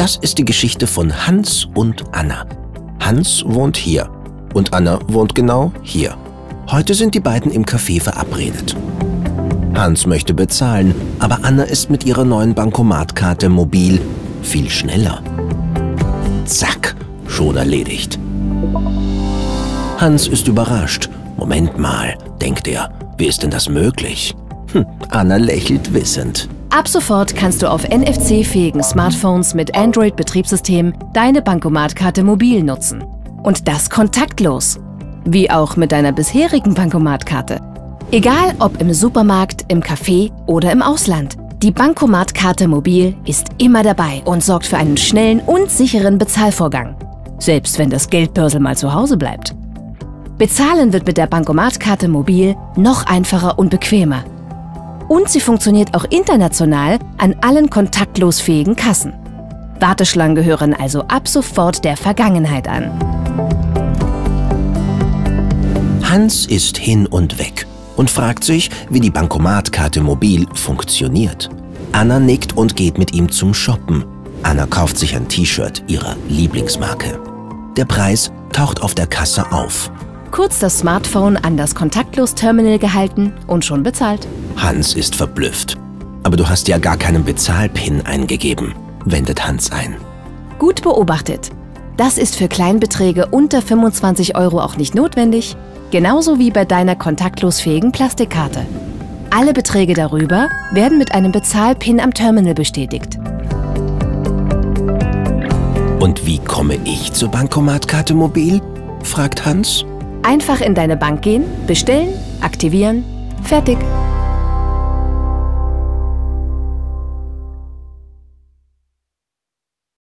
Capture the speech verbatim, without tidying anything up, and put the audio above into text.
Das ist die Geschichte von Hans und Anna. Hans wohnt hier und Anna wohnt genau hier. Heute sind die beiden im Café verabredet. Hans möchte bezahlen, aber Anna ist mit ihrer neuen Bankomatkarte mobil viel schneller. Zack, schon erledigt. Hans ist überrascht. Moment mal, denkt er, wie ist denn das möglich? Hm, Anna lächelt wissend. Ab sofort kannst du auf N F C-fähigen Smartphones mit Android-Betriebssystem deine Bankomatkarte mobil nutzen. Und das kontaktlos. Wie auch mit deiner bisherigen Bankomatkarte. Egal ob im Supermarkt, im Café oder im Ausland. Die Bankomatkarte mobil ist immer dabei und sorgt für einen schnellen und sicheren Bezahlvorgang. Selbst wenn das Geldbörsel mal zu Hause bleibt. Bezahlen wird mit der Bankomatkarte mobil noch einfacher und bequemer. Und sie funktioniert auch international an allen kontaktlos fähigen Kassen. Warteschlangen gehören also ab sofort der Vergangenheit an. Hans ist hin und weg und fragt sich, wie die Bankomatkarte mobil funktioniert. Anna nickt und geht mit ihm zum Shoppen. Anna kauft sich ein T-Shirt ihrer Lieblingsmarke. Der Preis taucht auf der Kasse auf. Kurz das Smartphone an das Kontaktlos-Terminal gehalten und schon bezahlt. Hans ist verblüfft. Aber du hast ja gar keinen Bezahlpin eingegeben, wendet Hans ein. Gut beobachtet. Das ist für Kleinbeträge unter fünfundzwanzig Euro auch nicht notwendig. Genauso wie bei deiner kontaktlosfähigen Plastikkarte. Alle Beträge darüber werden mit einem Bezahlpin am Terminal bestätigt. Und wie komme ich zur Bankomatkarte mobil? Fragt Hans. Einfach in deine Bank gehen, bestellen, aktivieren, fertig.